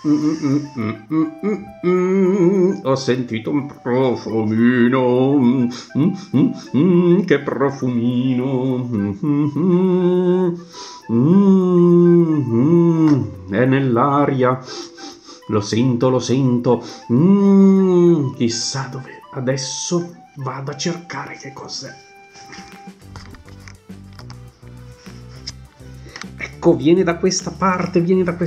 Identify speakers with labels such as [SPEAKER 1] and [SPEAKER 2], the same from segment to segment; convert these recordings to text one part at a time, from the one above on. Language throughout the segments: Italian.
[SPEAKER 1] Ho sentito un profumino, che profumino, è nell'aria, lo sento, chissà dove, adesso vado a cercare che cos'è. Ecco, viene da questa parte,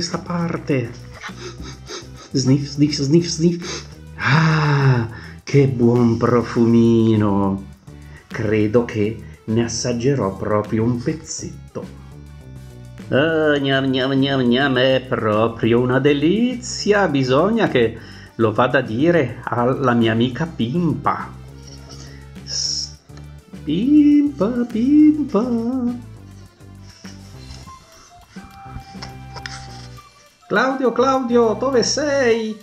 [SPEAKER 1] Sniff, sniff, sniff, sniff. Ah, che buon profumino. Credo che ne assaggerò proprio un pezzetto. Gnam gnam gnam gnam, è proprio una delizia. Bisogna che lo vada a dire alla mia amica Pimpa. Pimpa, Pimpa. Claudio, dove sei?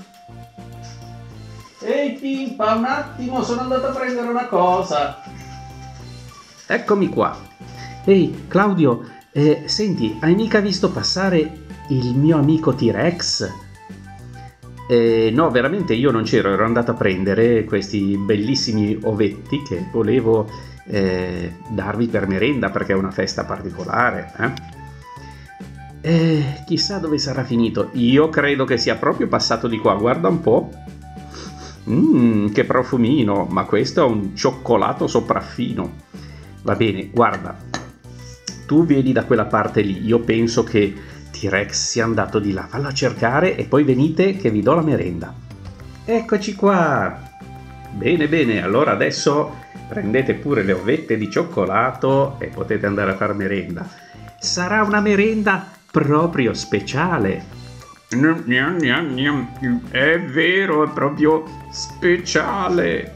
[SPEAKER 1] Ehi Pimpa, un attimo, sono andato a prendere una cosa. Eccomi qua. Ehi Claudio, senti, hai mica visto passare il mio amico T-Rex? No, veramente io non c'ero, ero andato a prendere questi bellissimi ovetti che volevo darvi per merenda perché è una festa particolare, chissà dove sarà finito. Io credo che sia proprio passato di qua, guarda un po'. Che profumino, ma questo è un cioccolato sopraffino. Va bene, guarda, tu vieni da quella parte lì, io penso che T-Rex sia andato di là, fallo a cercare e poi venite che vi do la merenda. Eccoci qua. Bene, allora adesso prendete pure le ovette di cioccolato e potete andare a far merenda. Sarà una merenda proprio speciale. È vero, è proprio speciale.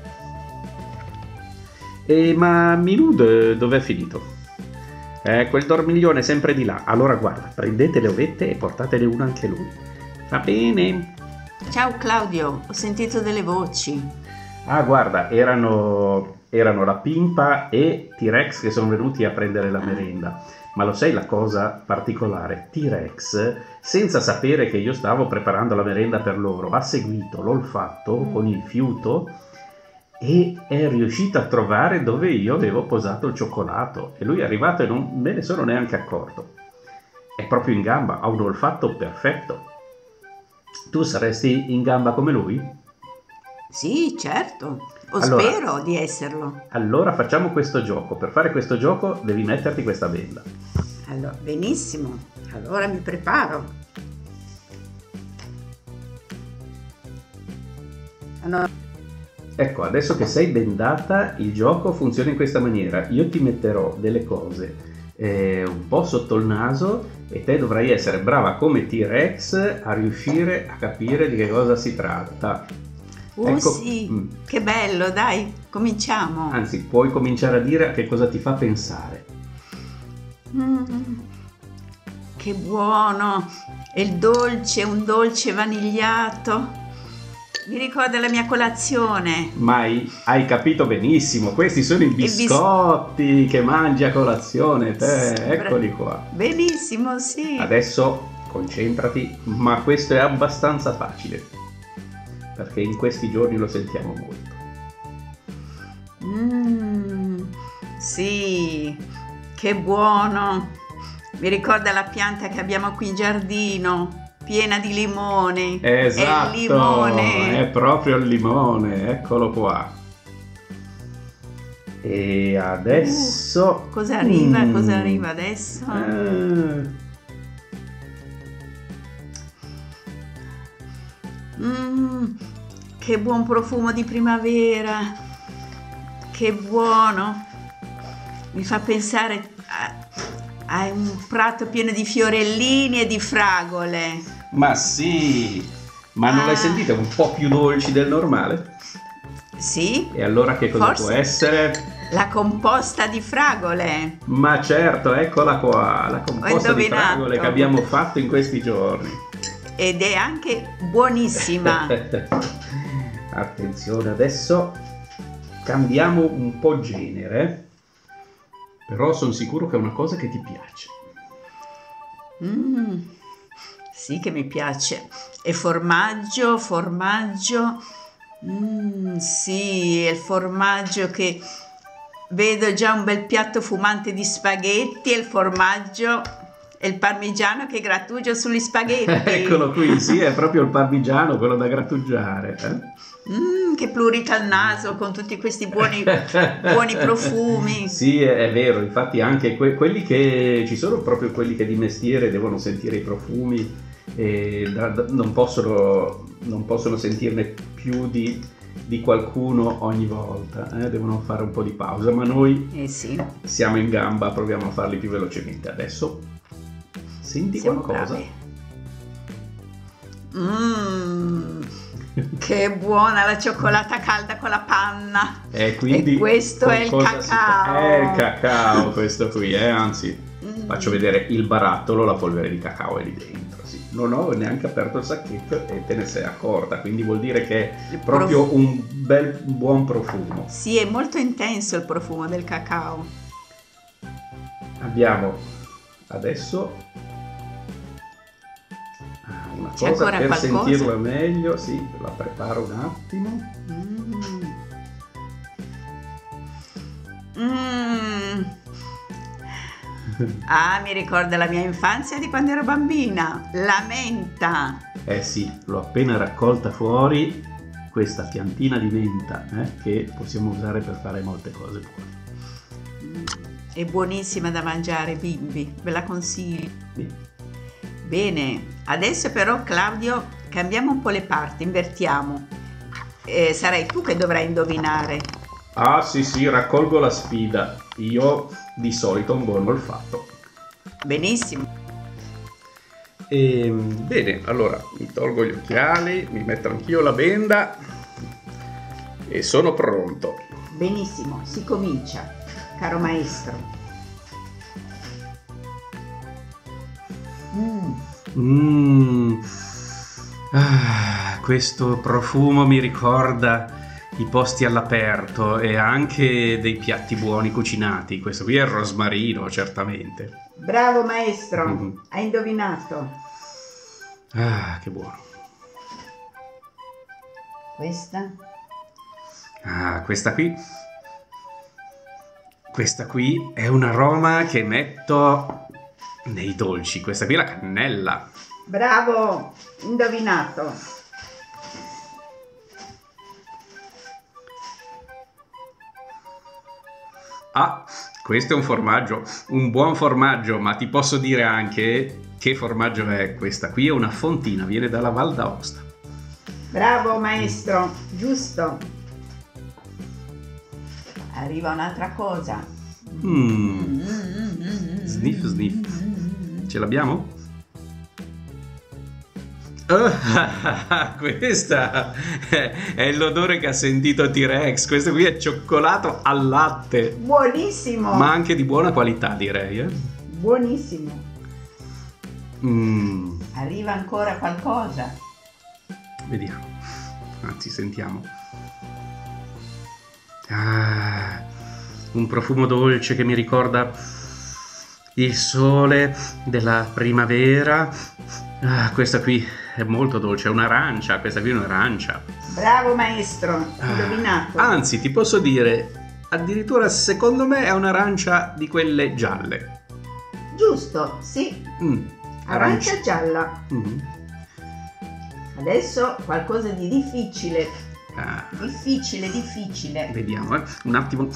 [SPEAKER 1] Ma Milù dov'è finito? Quel dormiglione è sempre di là. Allora guarda, prendete le ovette e portatene una anche lui. Va bene?
[SPEAKER 2] Ciao Claudio, ho sentito delle voci.
[SPEAKER 1] Ah, guarda, erano la Pimpa e T-Rex che sono venuti a prendere la merenda. Ma lo sai la cosa particolare? T-Rex, senza sapere che io stavo preparando la merenda per loro, ha seguito l'olfatto con il fiuto e è riuscito a trovare dove io avevo posato il cioccolato. E lui è arrivato e non me ne sono neanche accorto. È proprio in gamba, ha un olfatto perfetto. Tu saresti in gamba come lui?
[SPEAKER 2] Sì, certo.
[SPEAKER 1] Allora,
[SPEAKER 2] spero di esserlo.
[SPEAKER 1] Allora facciamo questo gioco. Per fare questo gioco devi metterti questa benda.
[SPEAKER 2] Allora, benissimo. Allora mi preparo. Allora.
[SPEAKER 1] Ecco, adesso che sei bendata, il gioco funziona in questa maniera. Io ti metterò delle cose un po' sotto il naso e te dovrai essere brava come T-Rex a riuscire a capire di che cosa si tratta. Ecco.
[SPEAKER 2] Sì, che bello, dai, cominciamo.
[SPEAKER 1] Anzi, puoi cominciare a dire a che cosa ti fa pensare.
[SPEAKER 2] Che buono, è il dolce, un dolce vanigliato. Mi ricorda la mia colazione.
[SPEAKER 1] Ma hai capito benissimo, questi sono i biscotti che mangi a colazione, te. Sì, eccoli qua.
[SPEAKER 2] Benissimo, sì.
[SPEAKER 1] Adesso concentrati, ma questo è abbastanza facile, perché in questi giorni lo sentiamo molto.
[SPEAKER 2] Sì, che buono. Mi ricorda la pianta che abbiamo qui in giardino. Piena di limone.
[SPEAKER 1] Esatto,
[SPEAKER 2] è il limone.
[SPEAKER 1] È proprio il limone, eccolo qua. E adesso...
[SPEAKER 2] Cosa arriva? Cosa arriva adesso? Che buon profumo di primavera. Che buono. Mi fa pensare a un prato pieno di fiorellini e di fragole.
[SPEAKER 1] Ma sì, ma non l'hai sentita un po' più dolci del normale?
[SPEAKER 2] Sì.
[SPEAKER 1] E allora che cosa può essere?
[SPEAKER 2] La composta di fragole.
[SPEAKER 1] Ma certo, eccola qua, la composta di fragole che abbiamo fatto in questi giorni.
[SPEAKER 2] Ed è anche buonissima.
[SPEAKER 1] Attenzione, adesso cambiamo un po' genere, però sono sicuro che è una cosa che ti piace.
[SPEAKER 2] Sì che mi piace. E formaggio, formaggio. Sì, è il formaggio che vedo già un bel piatto fumante di spaghetti e il formaggio e il parmigiano che grattugio sugli spaghetti.
[SPEAKER 1] Eccolo qui, sì, è proprio il parmigiano, quello da grattugiare.
[SPEAKER 2] Che plurita il naso con tutti questi buoni profumi.
[SPEAKER 1] Sì, è vero, infatti anche quelli che ci sono, proprio quelli che di mestiere devono sentire i profumi e non possono sentirne più di qualcuno ogni volta, devono fare un po' di pausa, ma noi
[SPEAKER 2] Sì.
[SPEAKER 1] siamo in gamba, proviamo a farli più velocemente. Adesso senti
[SPEAKER 2] Siamo
[SPEAKER 1] qualcosa.
[SPEAKER 2] Bravi. Che buona la cioccolata calda con la panna.
[SPEAKER 1] Quindi
[SPEAKER 2] e questo è il cacao.
[SPEAKER 1] È il cacao questo qui, anzi faccio vedere il barattolo, la polvere di cacao è lì dentro, sì. Non ho neanche aperto il sacchetto e te ne sei accorta, quindi vuol dire che è proprio un buon profumo.
[SPEAKER 2] Sì, è molto intenso il profumo del cacao.
[SPEAKER 1] Abbiamo adesso una
[SPEAKER 2] C'è
[SPEAKER 1] cosa
[SPEAKER 2] ancora
[SPEAKER 1] per
[SPEAKER 2] qualcosa?
[SPEAKER 1] sentirla meglio, sì, la preparo un attimo.
[SPEAKER 2] Mi ricorda la mia infanzia di quando ero bambina, la menta.
[SPEAKER 1] Sì, l'ho appena raccolta fuori, questa piantina di menta, che possiamo usare per fare molte cose buone.
[SPEAKER 2] È buonissima da mangiare, bimbi, ve la consiglio.
[SPEAKER 1] Sì.
[SPEAKER 2] Bene, adesso però Claudio cambiamo un po' le parti, invertiamo. Sarai tu che dovrai indovinare.
[SPEAKER 1] Ah sì, raccolgo la sfida. Io di solito ho un buon olfatto.
[SPEAKER 2] Benissimo.
[SPEAKER 1] Bene, allora mi tolgo gli occhiali, mi metto anch'io la benda e sono pronto.
[SPEAKER 2] Benissimo, si comincia, caro maestro.
[SPEAKER 1] Questo profumo mi ricorda i posti all'aperto e anche dei piatti buoni cucinati. Questo qui è il rosmarino, certamente.
[SPEAKER 2] Bravo maestro, hai indovinato.
[SPEAKER 1] Che buono.
[SPEAKER 2] Questa?
[SPEAKER 1] Questa qui è un aroma che metto nei dolci. Questa qui è la cannella.
[SPEAKER 2] Bravo, indovinato.
[SPEAKER 1] Questo è un formaggio, un buon formaggio, ma ti posso dire anche che formaggio è. Questa qui è una fontina, viene dalla Val d'Aosta.
[SPEAKER 2] Bravo maestro, giusto. Arriva un'altra cosa.
[SPEAKER 1] Sniff, sniff. Ce l'abbiamo? Questa è l'odore che ha sentito T-Rex. Questo qui è cioccolato al latte.
[SPEAKER 2] Buonissimo.
[SPEAKER 1] Ma anche di buona qualità, direi.
[SPEAKER 2] Buonissimo. Arriva ancora qualcosa.
[SPEAKER 1] Vediamo. Anzi, sentiamo. Un profumo dolce che mi ricorda il sole della primavera. Questa qui è molto dolce, è un'arancia, questa qui è un'arancia.
[SPEAKER 2] Bravo maestro, indovinato.
[SPEAKER 1] Anzi, ti posso dire, addirittura secondo me è un'arancia di quelle gialle.
[SPEAKER 2] Giusto, sì. Arancia gialla. Adesso qualcosa di difficile. Difficile.
[SPEAKER 1] Vediamo, un attimo.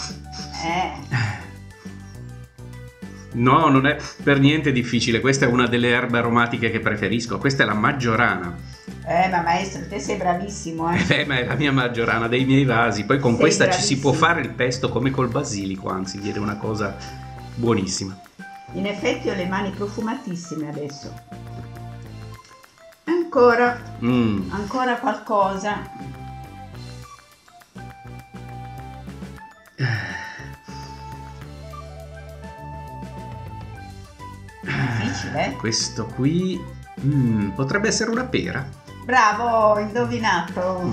[SPEAKER 1] No, non è per niente difficile. Questa è una delle erbe aromatiche che preferisco. Questa è la maggiorana.
[SPEAKER 2] Ma maestro, te sei bravissimo,
[SPEAKER 1] ma è la mia maggiorana dei miei vasi. Poi con questa
[SPEAKER 2] bravissimo.
[SPEAKER 1] Ci si può fare il pesto come col basilico, anzi, viene una cosa buonissima.
[SPEAKER 2] In effetti ho le mani profumatissime adesso. Ancora qualcosa. Difficile.
[SPEAKER 1] Questo qui potrebbe essere una pera.
[SPEAKER 2] Bravo, indovinato.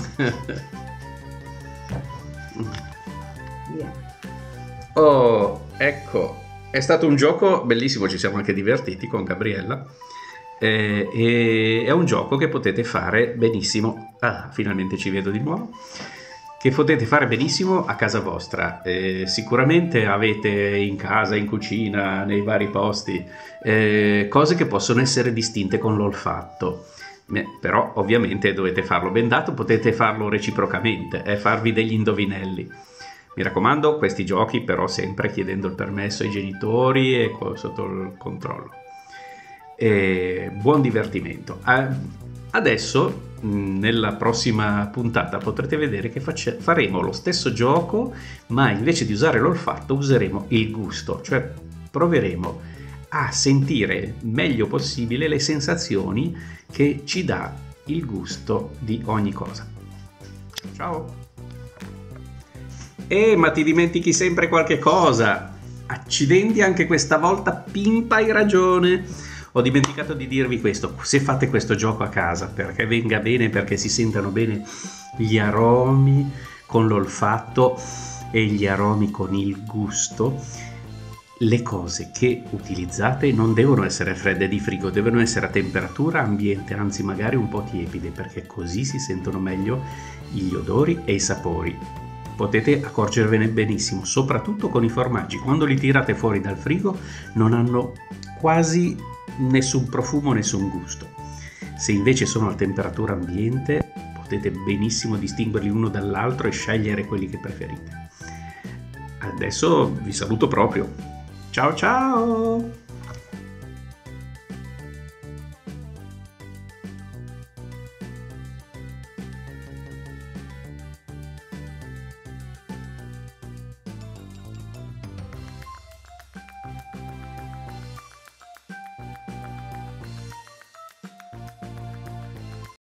[SPEAKER 2] Via.
[SPEAKER 1] Oh, ecco, è stato un gioco bellissimo, ci siamo anche divertiti con Gabriella. E è un gioco che potete fare benissimo. Finalmente ci vedo di nuovo. Che potete fare benissimo a casa vostra. Sicuramente avete in casa, in cucina, nei vari posti cose che possono essere distinte con l'olfatto. Però ovviamente dovete farlo bendato, potete farlo reciprocamente, farvi degli indovinelli. Mi raccomando, questi giochi però sempre chiedendo il permesso ai genitori e sotto il controllo. Buon divertimento. Adesso nella prossima puntata potrete vedere che faremo lo stesso gioco, ma invece di usare l'olfatto useremo il gusto, cioè proveremo a sentire meglio possibile le sensazioni che ci dà il gusto di ogni cosa. Ciao! Ma ti dimentichi sempre qualche cosa. Accidenti, anche questa volta Pimpa hai ragione. Ho dimenticato di dirvi questo: se fate questo gioco a casa, perché venga bene, perché si sentano bene gli aromi con l'olfatto e gli aromi con il gusto, le cose che utilizzate non devono essere fredde di frigo, devono essere a temperatura ambiente, anzi magari un po' tiepide, perché così si sentono meglio gli odori e i sapori. Potete accorgervene benissimo, soprattutto con i formaggi. Quando li tirate fuori dal frigo non hanno quasi nessun profumo, nessun gusto. Se invece sono a temperatura ambiente potete benissimo distinguerli uno dall'altro e scegliere quelli che preferite. Adesso vi saluto proprio. Ciao ciao!